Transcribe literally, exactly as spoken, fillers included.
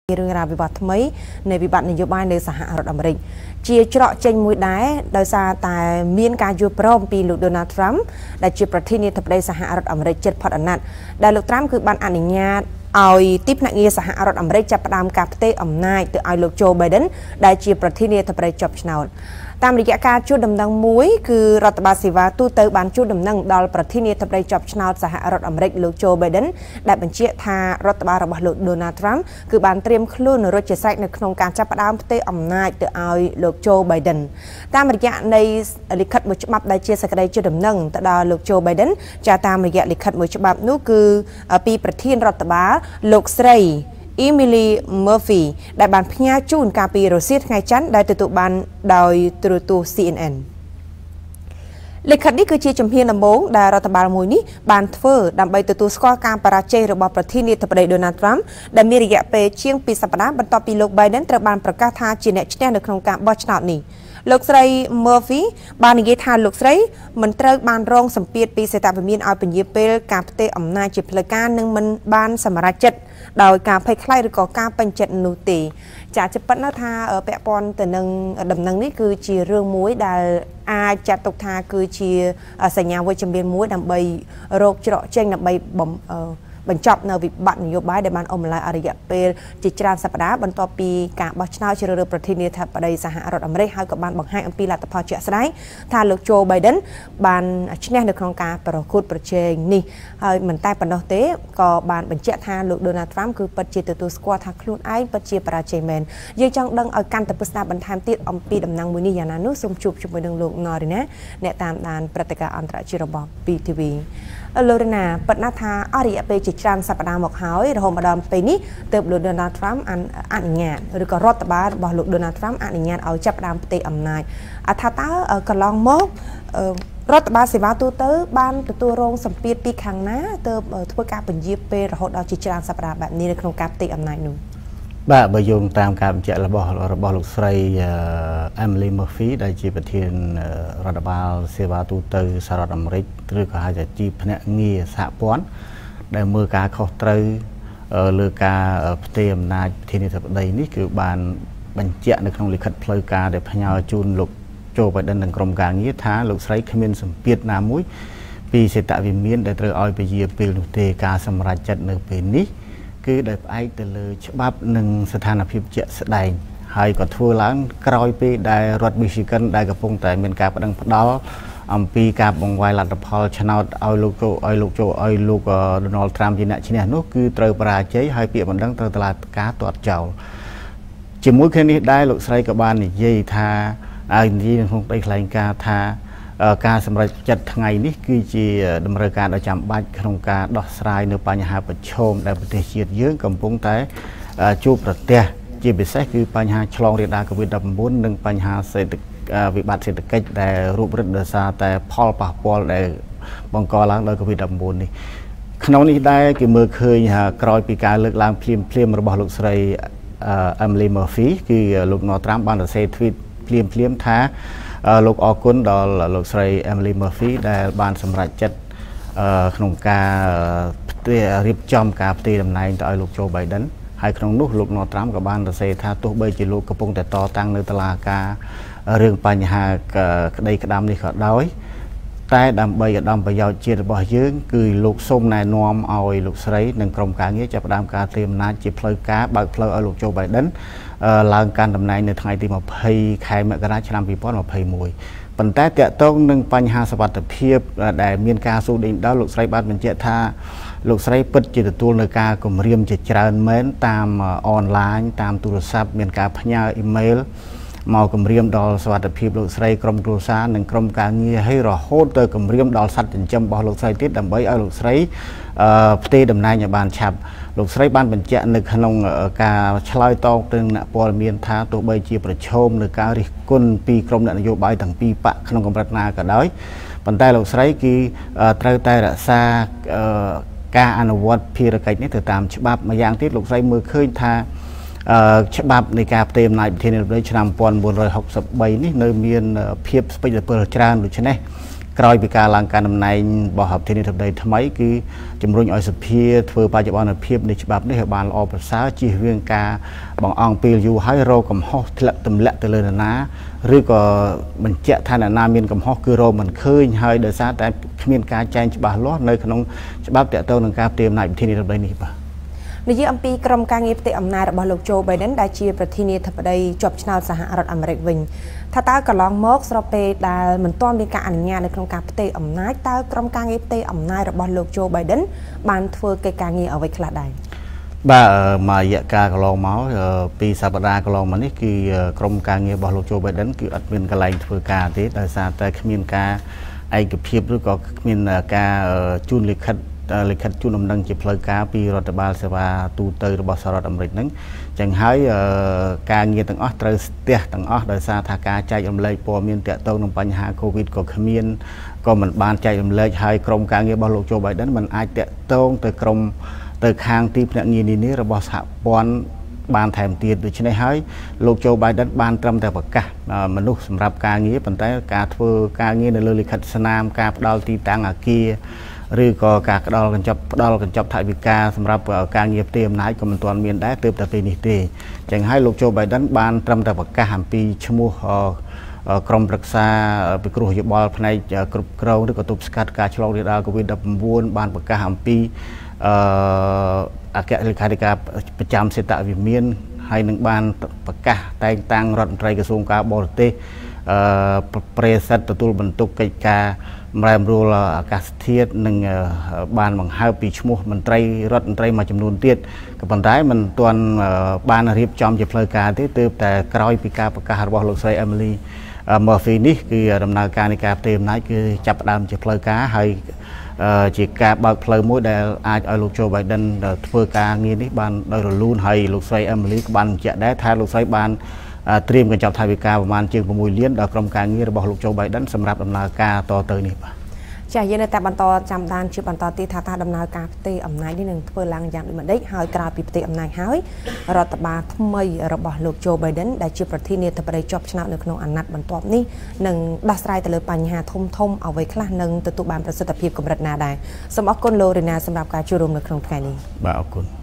រឿងរ៉ាវវិបត្តិថ្មីនៃវិបត្តិនយោបាយនៅសហរដ្ឋអាមេរិកជាច្រកចេញមួយដែរដោយសារតែមានការយល់ព្រមពីលោក Donald Trump ដែលជាប្រធានាធិបតីសហរដ្ឋអាមេរិកជិតផុតអាណត្តិដែលលោក Trump គឺបានអនុញ្ញាតឲ្យទីភ្នាក់ងារសហរដ្ឋអាមេរិកចាប់ផ្ដើមការផ្ទេរអំណាចទៅឲ្យលោក Joe Biden ដែលជាប្រធានាធិបតីជាប់ឆ្នោតតាមរយៈការជួបដំណឹងមួយគឺរដ្ឋបាលសេវាទូទៅបានជួបដំណឹងដល់ប្រធានាធិបតីជាប់ឆ្នោតសហរដ្ឋអាមេរិកលោក Joe Biden ដែលបញ្ជាក់ថារដ្ឋបាលរបស់លោក Donald Trump គឺបានត្រៀមខ្លួនរួចជាស្រេចនៅក្នុងការចាប់ផ្ដើមផ្ទេរអំណាចទៅឲ្យលោក Joe Biden តាមរយៈនៃលិខិតមួយច្បាប់ដែលជាសេចក្តីជួបដំណឹងទៅដល់លោក Joe Biden ចាតាមរយៈលិខិតមួយច្បាប់នោះគឺពីប្រធានរដ្ឋបាលលោកស្រីEmily Murphy ដែលបានផ្ញើជូនកាលពីរសៀលថ្ងៃច័ន្ទដែលទទួលបានដោយទូរទស្សន៍ C N N លិខិតនេះគឺជាជំហានដំបូងដែលរដ្ឋបាលមួយនេះបានធ្វើដើម្បីទទួលស្គាល់ការបរាជ័យរបស់ប្រធានាធិបតី Donald Trump ដែលមានរយៈពេលជាងពីរសប្តាហ៍បន្ទាប់ពីលោក Biden ត្រូវបានប្រកាសថាជាអ្នកឈ្នះនៅក្នុងការបោះឆ្នោតនេះលោកស្រី Murphy បាននិយាយថាលោកស្រីមិនត្រូវបានរងសម្ពាធពីសេតវិមានឲ្យពញាពេលការផ្ទេរអំណាចជាផ្លូវការនិងមិនបានសម្រេចចិត្តដោយការភ័យខ្លាចឬក៏ការពេញចិត្តនោះទេចាជាប៉ុណ្ណាថាពាក់ព័ន្ធទៅនឹងដំណឹងនេះគឺជារឿងមួយដែលអាចចាត់ទុកថាគឺជាសញ្ញាវិជ្ជមានមួយដើម្បីរកច្រកចេញដើម្បីបញ្ចប់នៅវិបត្តិនយោបាយដែលបានអមឡាយអរិយពេលជាច្រើនសប្តាហ៍បន្ទាប់ពីការបោះឆ្នោតជ្រើសរើសប្រធានាធិបតីសហរដ្ឋអាមេរិកហើយក៏បានបង្ហាញអំពីលទ្ធផលជាក់ស្ដែងថាលោក Joe Biden បានឈ្នះនៅក្នុងការប្រកួតប្រជែងនេះហើយមិនតែប៉ុណ្ណោះទេក៏បានបញ្ជាក់ថាលោក Donald Trump គឺពិតជាទទួលស្គាល់ថាខ្លួនឯងពិតជាបរាជ័យមែនយើងចង់ដឹងឲ្យកាន់តែពិស្ដារបន្ថែមទៀតអំពីដំណឹងមួយនេះយ៉ាងណានោះសូមជួបជាមួយនឹងលោក Norina អ្នកតាមដានព្រឹត្តិការណ៍អន្តរជាតិរបស់ B T Vលោករណាប៉ុន្តែថាអរិយពេលជាច្រើនសប្តាហ៍មកហើយរហូតមកដល់ពេលនេះទើបលោក Donald Trump អនុញ្ញាតឬក៏រដ្ឋបាលរបស់លោក Donald Trump អនុញ្ញាតឲ្យចាប់ផ្ដើមផ្ទេរអំណាចថាតើកន្លងមករដ្ឋបាលសេវាទូទៅបានទទួលរងសម្ពាធពីខាងណាទើបធ្វើការពន្យាពេលរហូតដល់ជាច្រើនសប្តាហ៍បែបនេះនៅក្នុងការផ្ទេរអំណាចនោះបាទបើយោងតាមការបញ្ជាក់របស់របស់លោកស្រី Emily Murphy ដែលជាប្រធានរដ្ឋបាលសេវាទូទៅសហរដ្ឋអាមេរិកឬក៏ហៅថាជាភ្នាក់ងារសហព័ន្ធដែលមើលការខុសត្រូវលើការផ្ទេរអំណាចប្រធានាធិបតីនេះគឺបានបញ្ជាក់នៅក្នុងលិខិតផ្លូវការដែលផ្ញើជូនលោក Joe Biden និងក្រុមការងារថាលោកស្រីគ្មានសម្ពាធណាមួយពីសេតវិមានដែលត្រូវឲ្យពជាពេលនោះទេការសម្រេចចិត្តនៅពេលនេះគឺដោយផ្អែកទៅលើច្បាប់និងស្ថានភាពជាក់ស្ដែងហើយក៏ធ្វើឡើងក្រោយពេលដែលរដ្ឋ Michigan ដែលកំពុងតែមានការបដិងផ្ដាល់អំពីការបង្វែរលទ្ធផលឆ្នោតឲ្យលោកចូលឲ្យលោកចូលឲ្យលោក Donald Trump ជាអ្នកឈ្នះនោះគឺត្រូវបរាជ័យហើយពាក្យបណ្ដឹងត្រូវតុលាការទាត់ចោលជាមួយគ្នានេះដែរលោកស្រីក៏បាននិយាយថាឲ្យនិយាយក្នុងដីថ្លែងការណ៍ថាការសម្រេចចិត្តថ្ងៃនេះគឺជាតម្រូវការដ៏ចាំបាច់ក្នុងការដោះស្រាយនៅបញ្ហាប្រឈមដែលប្រទេសជាតិយើងកំពុងតែជួបប្រទះជាពិសេសគឺបញ្ហាឆ្លងរាលដាល COVID 19 និងបញ្ហាសេដ្ឋកិច្ចវិបត្តិសេដ្ឋកិច្ចដែលរូបរិទ្ធដោយសារតែផលប៉ះពាល់ដែលបង្កឡើងដោយ COVID 19 នេះក្នុងនេះដែរគេមើលឃើញក្រោយពីការលើកឡើងភ្លាមភ្លាមរបស់លោកស្រី Emily Murphy គឺលោក Donald Trump បានសរសេរ tweet ភ្លាមភ្លាមថាលោកអរគុណដល់លោកស្រី Emily Murphy ដែលបានសម្រេចចិត្តក្នុងការរៀបចំការផ្ទេរតំណែងទៅឲ្យលោក Joe Biden ហើយក្នុងនោះលោក Donald Trump ក៏បានសរសេរថាទោះបីជាលោកកំពុងតែតតាំងនៅតុលាការរឿងបញ្ហាក្តីក្តាំនេះក៏ដោយតែដើម្បីឧត្តមប្រយោជន៍ជាតិរបស់យើងគឺលោកសូមណែនាំឲ្យលោកស្រីនិងក្រុមការងារចាប់ផ្ដើមការត្រៀមអំណាចជាផ្លូវការបើកផ្លូវឲ្យលោក Joe Biden ឡើងកាន់តំណែងនៅថ្ងៃទីยี่สิบខែមករាឆ្នាំยี่สิบยี่สิบเอ็ดប៉ុន្តែតកតងនឹងបញ្ហាសុវត្ថិភាពដែលមានការសួរដេញដោលលោកស្រីបានបញ្ជាក់ថាលោកស្រីពិតជាទទួលនៅការគម្រាមជាច្រើនមែនតាមអនឡាញតាមទូរស័ព្ទមានការផ្ញើអ៊ីមែលមកគម្រាមដល់សុវត្ថិភាពលោកស្រីក្រុមគ្រួសារនិងក្រុមការងារឲ្យរហូតទៅគម្រាមដល់សត្វចិញ្ចឹមរបស់លោកស្រីទៀតដើម្បីឲ្យលោកស្រីផ្ទេរតំណែងឲ្យបានឆាប់លោកស្រីបានបញ្ជាក់នៅក្នុងការឆ្លើយតបទៅអ្នកព័ត៌មានថាទោះបីជាប្រឈមនៅការរិះគន់ពីក្រុមអ្នកនយោបាយទាំងពីរបកក្នុងកម្រិតណាក៏ដោយប៉ុន្តែលោកស្រីគឺត្រូវតែរក្សាការអនុវត្តភារកិច្ចនេះទៅតាមច្បាប់មួយយ៉ាងទៀតលោកស្រីមើលឃើញថាច្បាប់នៃការផ្ទេរអំណាចប្រធានាធិបតីឆ្នាំnineteen sixty-threeនេះនៅមានភាពស្ពេចល្ពិលច្រើនដូច្នេះក្រោយពីការឡើងការតំណែងរបស់ប្រធានាធិបតីថ្មីគឺជំរុញឲ្យសភាធ្វើបច្ចុប្បន្នភាពនៃច្បាប់នេះឲ្យបានល្អប្រសើរជៀសវាងការបង្អង់ពេលយូរហើយរកកំហុសធ្លាក់ទម្លាក់ទៅលើនរណាឬក៏បញ្ជាក់ថានរណាមានកំហុសគឺរកមិនឃើញហើយដោយសារតែគ្មានការចែងច្បាស់លាស់នៅក្នុងច្បាប់ទាក់ទងនឹងការផ្ទេរអំណាចប្រធានាធិបតីនេះបាទនិយាយអំពីក្រុមការងារផ្ទៃអំណាចរបស់លោក Joe Biden ដែលជាប្រធានាធិបតីជាប់ឆ្នោតសហរដ្ឋអាមេរិកវិញថាតើកន្លងមកស្របពេលដែលមិនទាន់មានការអនុញ្ញាតនៅក្នុងការផ្ទេរអំណាចតើក្រុមការងារផ្ទៃអំណាចរបស់លោក Joe Biden បានធ្វើកិច្ចការងារអ្វីខ្លះដែរបាទមករយៈកាលកន្លងមកពីសប្តាហ៍កន្លងមកនេះគឺក្រុមការងាររបស់លោក Joe Biden គឺអត់មានកន្លែងធ្វើការទេដោយសារតែគ្មានការឯកភាពឬក៏គ្មានការជូនលិខិតលិខិតជូនដំណឹងជាផ្លូវការពីរដ្ឋបាលសេវាទូទៅរបស់សហរដ្ឋអាមេរិកហ្នឹងចឹងហើយការងារទាំងអស់ត្រូវស្ទះទាំងអស់ដោយសារថាការចែករំលែកព័ត៌មានតាក់ទងនឹងបញ្ហា COVID ក៏គ្មានក៏មិនបានចែករំលែកហើយក្រុមការងាររបស់លោក Joe Biden មិនអាចតាក់ទងទៅក្រុមទៅខាងទីភ្នាក់ងារនានារបស់សហព័ន្ធបានថែមទៀតដូច្នេះហើយលោក Joe Biden បានត្រឹមតែប្រកាសមនុស្សសម្រាប់ការងារប៉ុន្តែការធ្វើការងារនៅលើលិខិតស្នាមការផ្ដល់ទីតាំងអគារឬក៏ការផ្ដល់កញ្ចប់ផ្ដល់កញ្ចប់ថវិកាសម្រាប់ការងារផ្ទេរអំណាចក៏មិនទាន់មានដែរទើបតែពេលនេះទេចឹងហើយលោក Joe Biden បានត្រឹមតែប្រកាសអំពីឈ្មោះក្រុមប្រឹក្សាពិគ្រោះយោបល់ផ្នែកគ្រប់គ្រងឬក៏ទប់ស្កាត់ការឆ្លងរាលដាល COVID ដប់ប្រាំបួន បានប្រកាសអំពីអឺអគ្គលេខាធិការប្រចាំសេតវិមានហើយនឹងបានប្រកាសតែងតាំងរដ្ឋមន្ត្រីក្រសួងការបរទេសអឺប្រេសិតទទួលបន្ទុកកិច្ចការម្រែមរួលអាកាសធាតុនិងបានបង្ហើបពីឈ្មោះមន្ត្រីរដ្ឋមន្ត្រីមួយចំនួនទៀតក៏ប៉ុន្តែមិនទាន់បានរៀបចំជាផ្លូវការទេទើបតែក្រោយពីការប្រកាសរបស់លោកស្រី Emily Murphy នេះគឺដំណើរការនៃការផ្ទេរអំណាចគឺចាប់ផ្ដើមជាផ្លូវការហើយជាការបើកផ្លូវមួយដែលអាចឲ្យលោក Joe Biden ធ្វើការងារនេះបានដោយរលូនហើយលោកស្រី Emily ក៏បានបញ្ជាក់ដែរថាលោកស្រីបានត្រៀមកញ្ចប់ថវិកាប្រមាណជាង6លានដល់ក្រុមការងាររបស់លោក Joe Biden សម្រាប់ដំណើរការតទៅនេះបាទចាយើងនៅតែបន្តចាំដានជាបន្តទៀតថាតើដំណើរការផ្ទេរអំណាចនេះនឹងធ្វើឡើងយ៉ាងដូចម្តេចហើយក្រោយពីផ្ទេរអំណាចហើយរដ្ឋបាលថ្មីរបស់លោក Joe Biden ដែលជាប្រធានាធិបតីជាប់ឆ្នោតនៅក្នុងអាណត្តិបន្ទាប់នេះនឹងដោះស្រាយទៅលើបញ្ហាធំធំអ្វីខ្លះនឹងទទួលបានប្រសិទ្ធភាពកម្រិតណាដែរសូមអរគុណលោករីណាសម្រាប់ការចូលរួមនៅក្នុងថ្ងៃនេះបាទអរគុណ